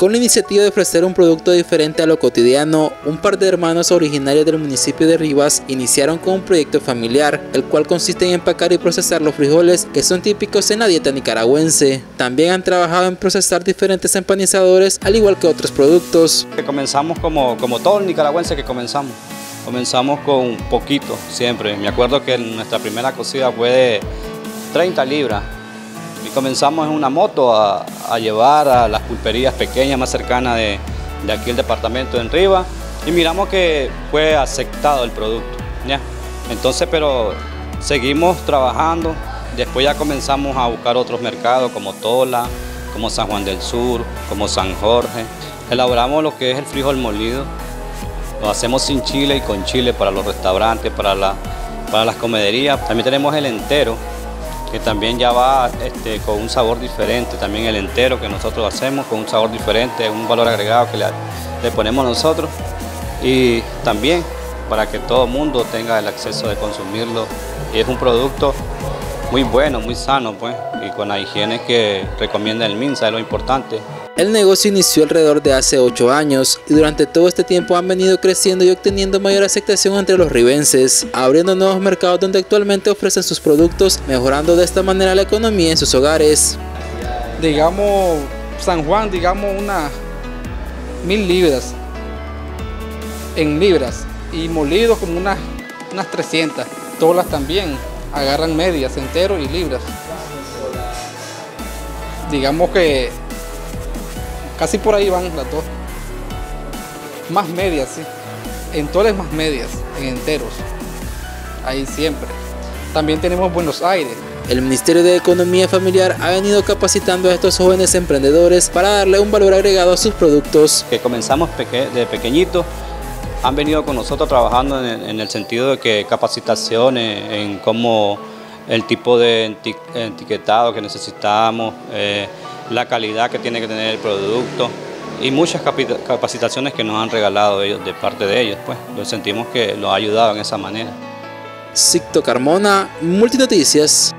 Con la iniciativa de ofrecer un producto diferente a lo cotidiano, un par de hermanos originarios del municipio de Rivas iniciaron con un proyecto familiar, el cual consiste en empacar y procesar los frijoles que son típicos en la dieta nicaragüense. También han trabajado en procesar diferentes empanizadores, al igual que otros productos. Comenzamos como todo el nicaragüense que comenzamos con poquito siempre. Me acuerdo que nuestra primera cocida fue de 30 libras. Y comenzamos en una moto a llevar a las pulperías pequeñas más cercanas de aquí el departamento de Rivas y miramos que fue aceptado el producto, ¿ya? Entonces, pero seguimos trabajando, después ya comenzamos a buscar otros mercados como Tola, como San Juan del Sur, como San Jorge. Elaboramos lo que es el frijol molido, lo hacemos sin chile y con chile para los restaurantes, para las comederías. También tenemos el entero, que también ya va con un sabor diferente, también el entero que nosotros hacemos con un sabor diferente, un valor agregado que le ponemos nosotros, y también para que todo el mundo tenga el acceso de consumirlo. Y es un producto muy bueno, muy sano, pues, y con la higiene que recomienda el MINSA, es lo importante. El negocio inició alrededor de hace 8 años y durante todo este tiempo han venido creciendo y obteniendo mayor aceptación entre los ribenses, abriendo nuevos mercados donde actualmente ofrecen sus productos, mejorando de esta manera la economía en sus hogares. Digamos, San Juan, digamos unas 1000 libras en libras y molidos como unas 300. Tolas también agarran medias, enteros y libras. Digamos que casi por ahí van las dos. Más medias, sí. En toles más medias, en enteros. Ahí siempre. También tenemos Buenos Aires. El Ministerio de Economía Familiar ha venido capacitando a estos jóvenes emprendedores para darle un valor agregado a sus productos. Que comenzamos de pequeñitos, han venido con nosotros trabajando en el sentido de que capacitaciones en cómo el tipo de etiquetado que necesitamos, la calidad que tiene que tener el producto y muchas capacitaciones que nos han regalado ellos, de parte de ellos, pues lo sentimos que los ha ayudado en esa manera. Sixto Carmona, Multinoticias.